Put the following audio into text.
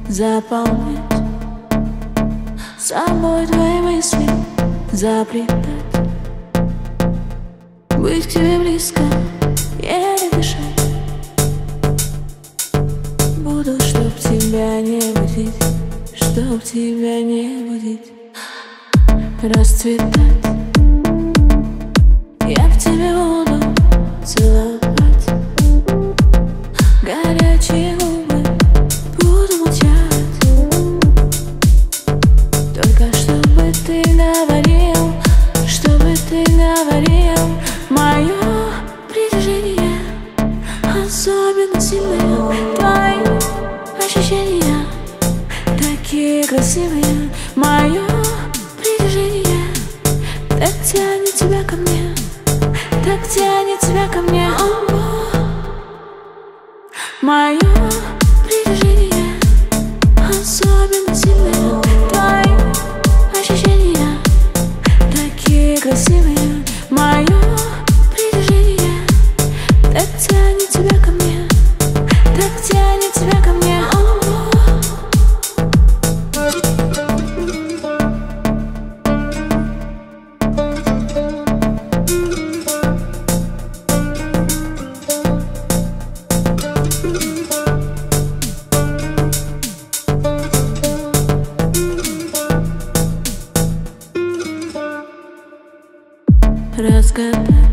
заполнять собой твои мысли, заплетать, быть к тебе близко, еле дышать. Буду, чтоб тебя не будить, чтоб тебя не будить, расцветать. Я в тебе буду целовать, горячие губы буду молчать. Только чтобы ты говорил, чтобы ты говорил. Мое притяжение особенно сильное, твои ощущения такие красивые. Мое притяжение так тянет тебя ко мне, так тянет тебя ко мне. Мое притяжение особенно сильное, твои ощущения такие красивые. Мое притяжение так тянет тебя ко мне, так тянет тебя ко мне. Разгадать